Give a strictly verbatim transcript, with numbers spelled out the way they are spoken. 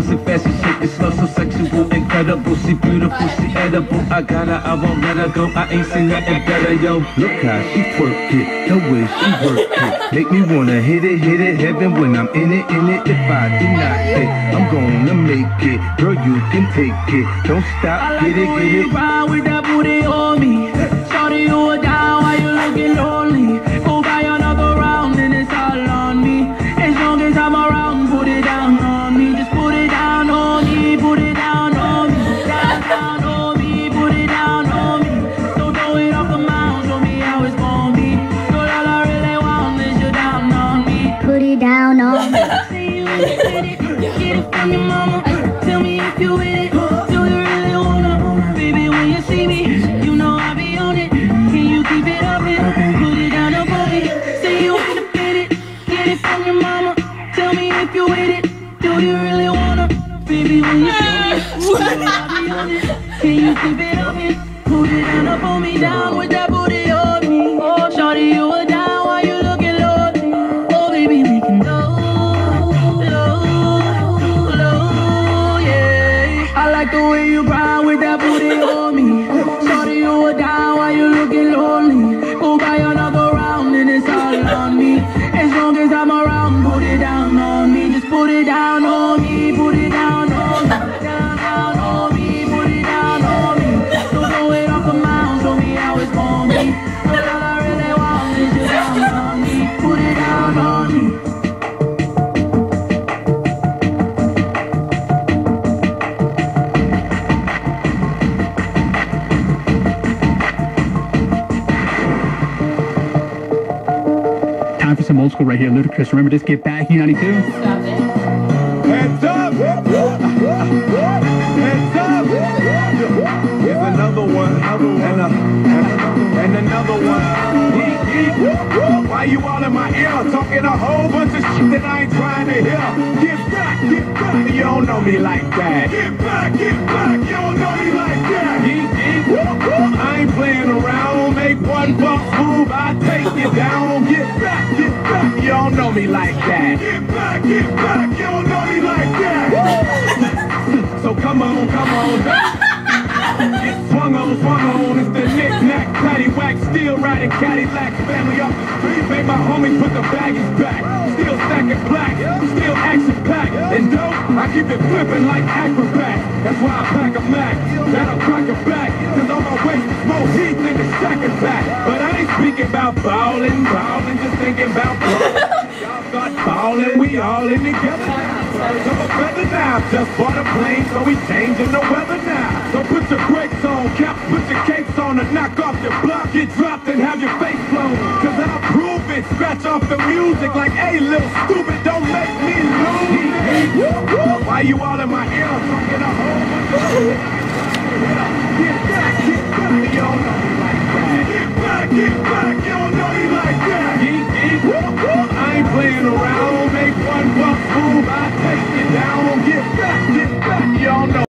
bouncing fast, she shake it slow, so sexual, incredible. She beautiful, she edible. I got her, I won't let her go. I ain't seen nothing better, yo. Look how she twerk it, the way she work it, make me wanna hit it, hit it, heaven when I'm in it, in it. If I deny it, I'm gonna make it. Girl, you can take it. Don't stop, get it, get it. Ride with that booty on me. Shorty, you are down while you looking lonely. Go buy another round and it's all on me. As long as I'm around, put it down on me. Just put it down on me, put it down on me. Down, down on me, put it down on me. Don't throw it off the mound, show me how it's gonna be. So all I really want is you down on me. Put it down on me. See you with it, get it from your mama. Tell me if you with it. Do you really wanna? Baby, when you see me, you know I be on it. Can you keep it up and put it down on me? Say you wanna get it, get it from your mama. Tell me if you with it. Do you really wanna? Baby, when you see me, you know I be on it. Can you keep it up and put it down up on me? Down with that booty on me. Oh, shorty, you were down while you looking lonely. Oh, baby, we can go. I like the way you grind with that booty on me. Shorty, you were down while you looking lonely. Go buy another round and it's all on me. As long as I'm around, put it down on me. Just put it down on me, put it down on me. Down, down on me, put it down on me. Don't throw it off the mound, show me how it's gonna be. But all I really want is you down on me. Put it down on me. Time for some old school right here. Ludacris. Remember this? Get Back, U ninety-two. Stop it. Hands up! Hands up! Here's another one, and, a, and another one. Yeet, yeet. Why you all in my ear? Talking a whole bunch of shit that I ain't trying to hear. Get back, get back. You don't know me like that. Get back, get back. You don't know me like that. Yeet, yeet. I ain't playing around. Make one box move, I take you down. Get back, get back. You don't know me like that. Get back, get back. You don't know me like that. So come on, come on. It's swung on, swung on. It's the knick-knack, paddywhack, still riding Cadillac. Family off the street, made my homies put the baggies back. Still stacking black, still action-packed. And dope, I keep it flipping like acrobat. That's why I pack a Mac, that'll crack a back. Cause on my waist is more heat than the second pack. But I ain't speaking about ballin', ballin', just thinking about ballin'. Y'all start ballin', we all in together now. Birds of a feather now, just bought a plane, so we changing the weather now. So put your brakes on, cap, put your capes on, and knock off your block, get dropped and have your face blown. Cause I'll prove it, scratch off the music like, hey, little stupid, don't make me lose. Why you all in my ear, talking a whole bunch of shit? Get back, get back, you don't know me like that. Get back, get back, you don't know me